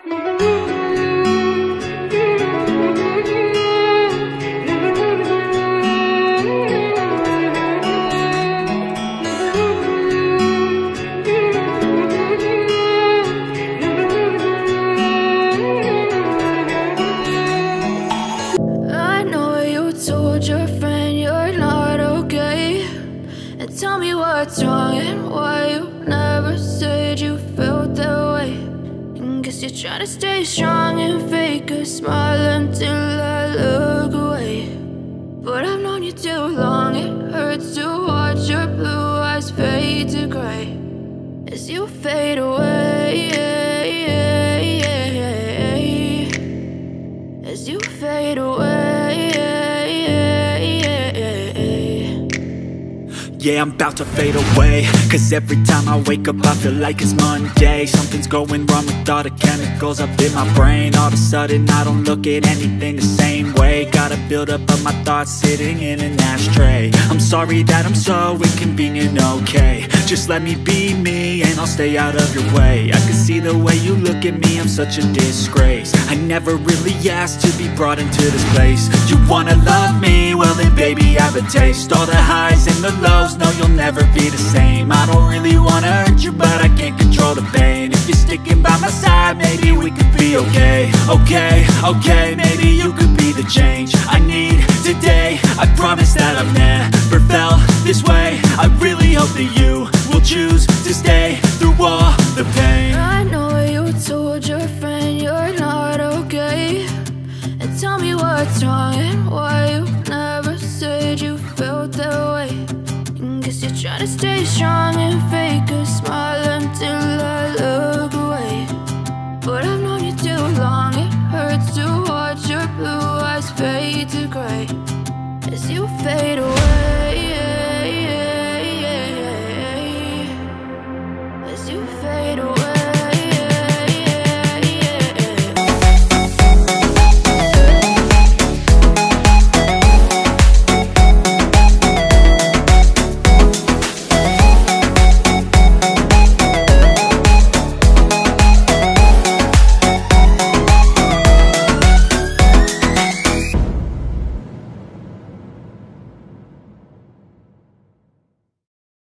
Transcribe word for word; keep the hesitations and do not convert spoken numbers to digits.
Your friend you're not okay, and tell me what's wrong and why you never said you felt that way. And guess you're trying to stay strong and fake a smile until I look away. But I've known you too long, it hurts to watch your blue eyes fade to gray as you fade away, as you fade away. Yeah, I'm about to fade away, cause every time I wake up I feel like it's Monday. Something's going wrong with all the chemicals up in my brain. All of a sudden I don't look at anything the same way. Gotta build up of my thoughts sitting in an ashtray. I'm sorry that I'm so inconvenient, okay. Just let me be me and I'll stay out of your way. I can see the way you look at me, I'm such a disgrace. I never really asked to be brought into this place. You wanna love me? Well then baby have a taste. All the highs and the lows, no, you'll never be the same. I don't really wanna hurt you, but I can't control the pain. If you're sticking by my side, maybe we could be okay. Okay, okay, maybe you could be the change I need today. I promise that I've never felt this way. I really hope that you will choose to stay through all the pain. I know you told your friend you're not okay, and tell me what's wrong and why you never said you felt that way. Guess you're trying to stay strong and fake